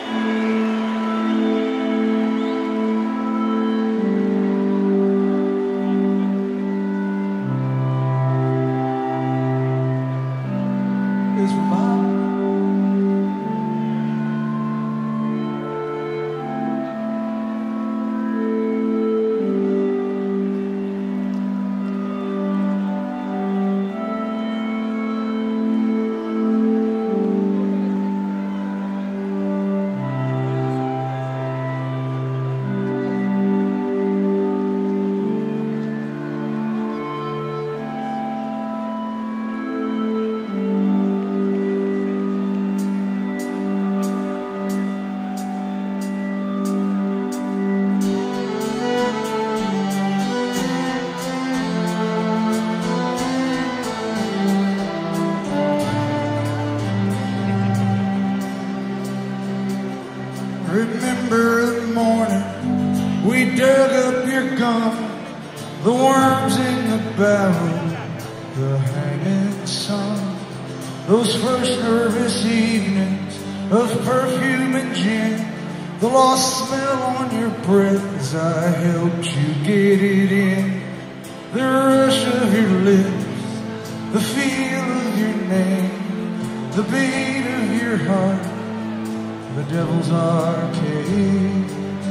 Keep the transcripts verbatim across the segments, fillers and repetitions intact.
Remember the morning we dug up your gun, the worms in the barrel, the hanging sun, those first nervous evenings of perfume and gin, the lost smell on your breath as I helped you get it in, the rush of your lips, the feel of your name, the beat of your heart, the devil's arcade.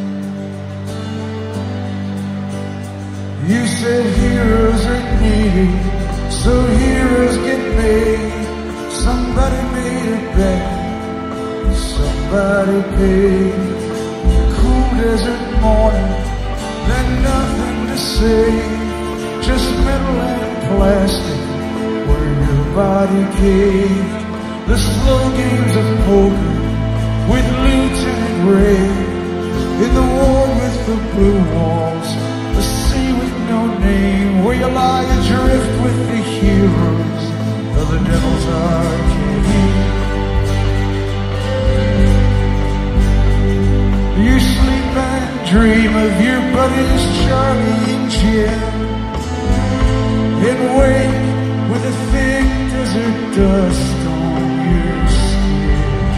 You said heroes are needed, so heroes get made. Somebody made a bet, somebody paid. Cool desert morning, then nothing to say, just metal and plastic where your body caved. The slow games of poker with Lieutenant Ray, in the war with the blue walls, the sea with no name, where you lie adrift with the heroes of the devil's arcade. You sleep and dream of your buddies Charlie and Jim, and wake with a thick desert dust on your skin.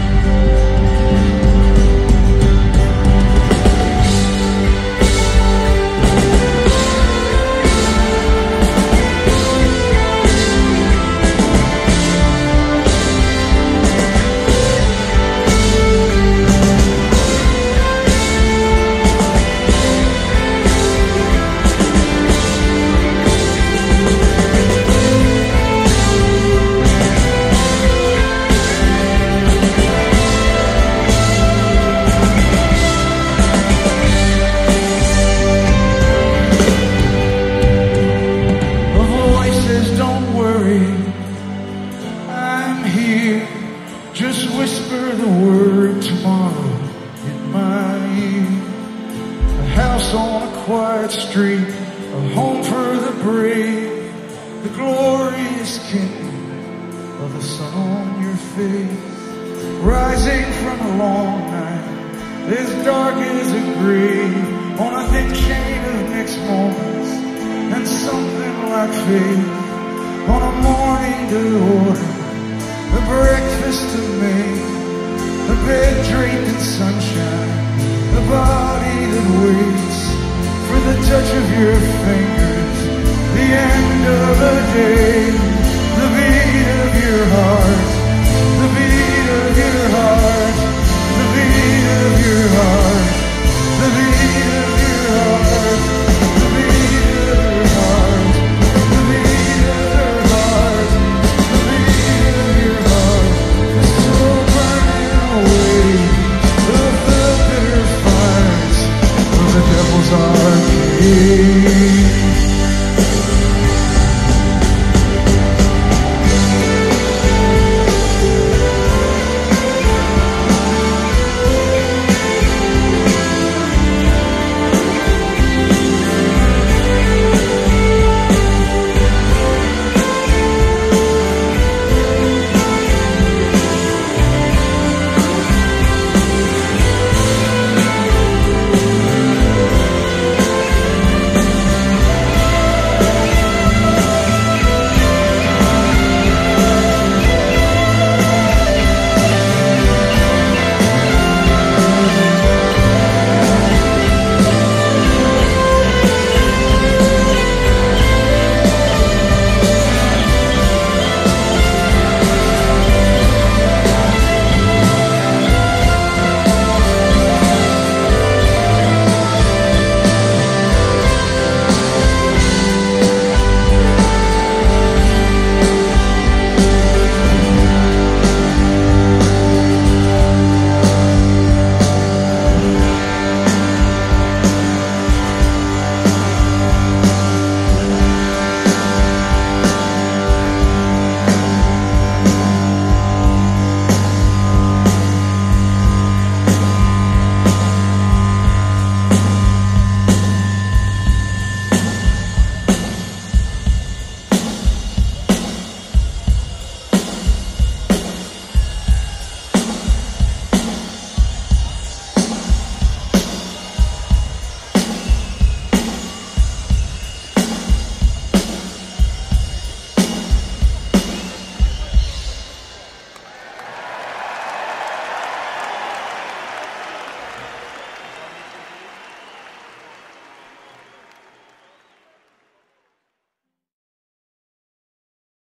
Just whisper the word tomorrow in my ear. A house on a quiet street, a home for the brave, the glorious kingdom of the sun on your face. Rising from a long night, as dark as a grave, on a thin chain of next moments, and something like faith, on a morning to order, a breakfast to make, a bed draped in sunshine, a body that waits for the touch of your fingers, the end of a day, the beat of your heart.